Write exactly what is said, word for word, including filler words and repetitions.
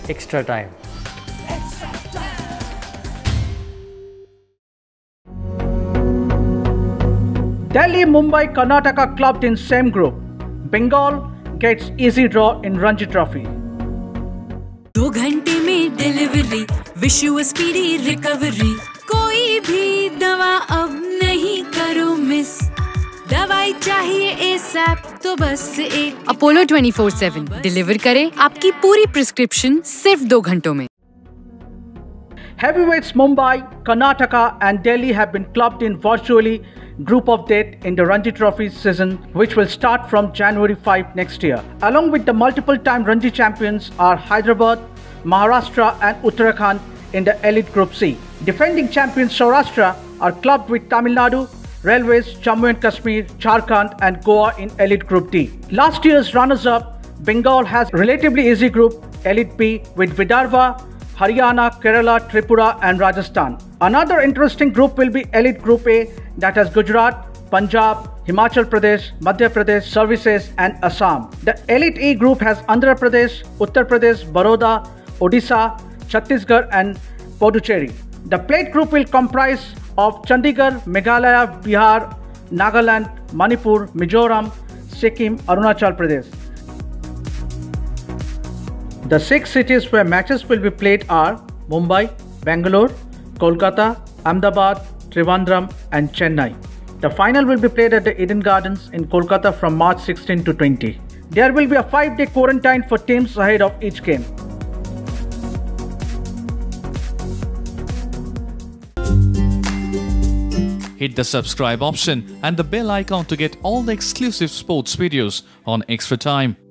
Extra Time. Delhi, Mumbai, Karnataka clubbed in same group. Bengal gets easy draw in Ranji Trophy. दो घंटे में delivery, wish you a speedy recovery. कोई भी दवा अब नहीं करो मिस, दवाई चाहिए एसएप तो बस एक Apollo twenty four seven deliver करे आपकी पूरी प्रिस्क्रिप्शन सिर्फ दो घंटों में। Heavyweights Mumbai, Karnataka and Delhi have been clubbed in virtually group of death in the Ranji Trophy season, which will start from January fifth next year. Along with the multiple-time Ranji champions are Hyderabad, Maharashtra and Uttarakhand in the elite Group C. Defending champions Saurashtra are clubbed with Tamil Nadu, Railways, Jammu and Kashmir, Jharkhand and Goa in elite Group D. Last year's runners-up, Bengal has relatively easy group, elite B, with Vidarbha, Haryana, Kerala, Tripura and Rajasthan. Another interesting group will be elite Group A that has Gujarat, Punjab, Himachal Pradesh, Madhya Pradesh, Services and Assam. The elite E group has Andhra Pradesh, Uttar Pradesh, Baroda, Odisha, Chhattisgarh and Puducherry. The plate group will comprise of Chandigarh, Meghalaya, Bihar, Nagaland, Manipur, Mizoram, Sikkim, Arunachal Pradesh. The six cities where matches will be played are Mumbai, Bangalore, Kolkata, Ahmedabad, Trivandrum and Chennai. The final will be played at the Eden Gardens in Kolkata from March sixteenth to twentieth. There will be a five-day quarantine for teams ahead of each game. Hit the subscribe option and the bell icon to get all the exclusive sports videos on Extra Time.